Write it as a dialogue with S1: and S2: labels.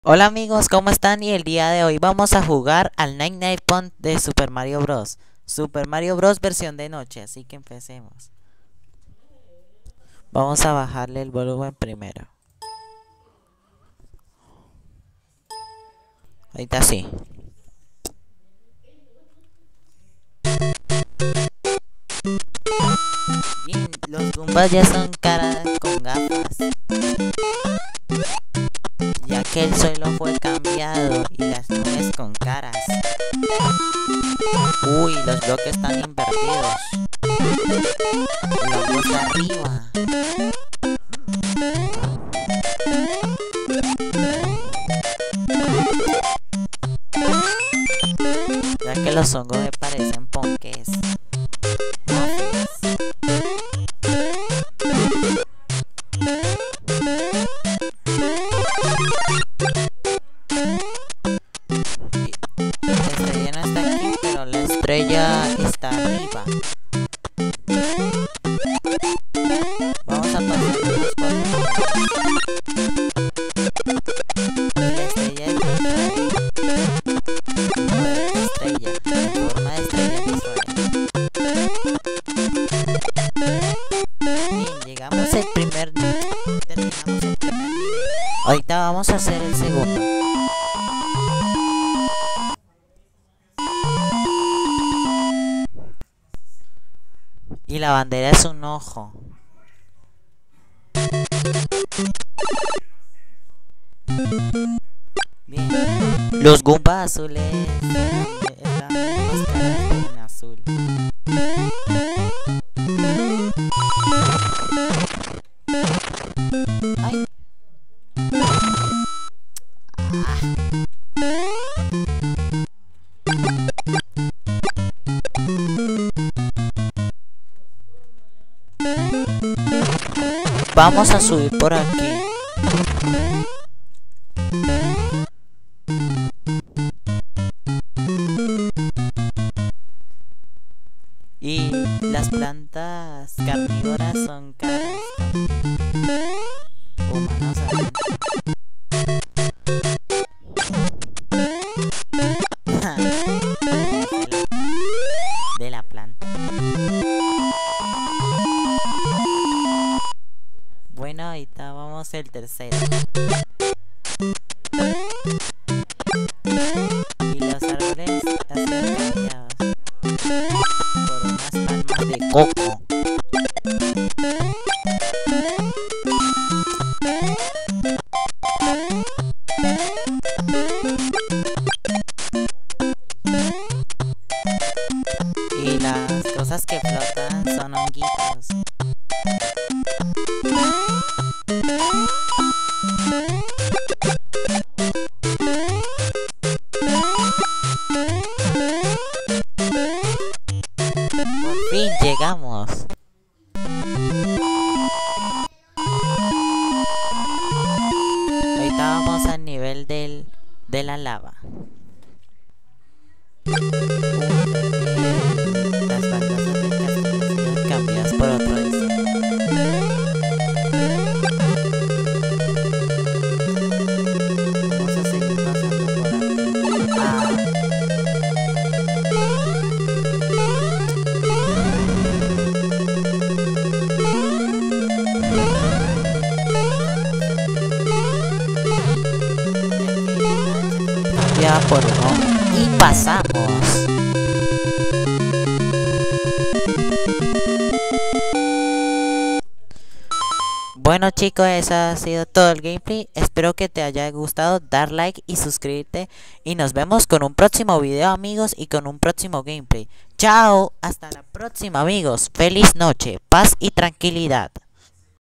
S1: Hola amigos, ¿cómo están? Y el día de hoy vamos a jugar al Night Night Pond de Super Mario Bros. Super Mario Bros versión de noche, así que empecemos. Vamos a bajarle el volumen primero. Ahorita sí. Bien, los Goombas ya son caras con gafas, ya que el suelo fue cambiado y las nubes con caras. Uy, los bloques están invertidos. El hongo está arriba. Ya que los hongos me parecen ponques. La estrella no está aquí, pero la estrella está arriba. Vamos a pasar unos cuantos. La estrella es estrella, en forma de estrella visual. Bien, llegamos al primer nivel. Terminamos el primer nivel. Ahorita vamos a hacer el segundo. Y la bandera es un ojo. Bien. Los Goombas azules es la máscara en azul. Ay. Vamos a subir por aquí. Y las plantas carnívoras son caras. Humanos de la planta. Bueno, ahorita vamos el tercero. Y los árboles están cambiados por unas palmas de coco. Y las cosas que flotan son honguitos. Por fin llegamos. Ahorita vamos al nivel de la lava. Las baldosas del castillo serán cambiadas por otro diseño. Vamos a seguir pasando por aquí. Ya por uno y pasamos. Bueno chicos, eso ha sido todo el gameplay. Espero que te haya gustado, dar like y suscribirte. Y nos vemos con un próximo video amigos y con un próximo gameplay. Chao, hasta la próxima amigos. Feliz noche, paz y tranquilidad.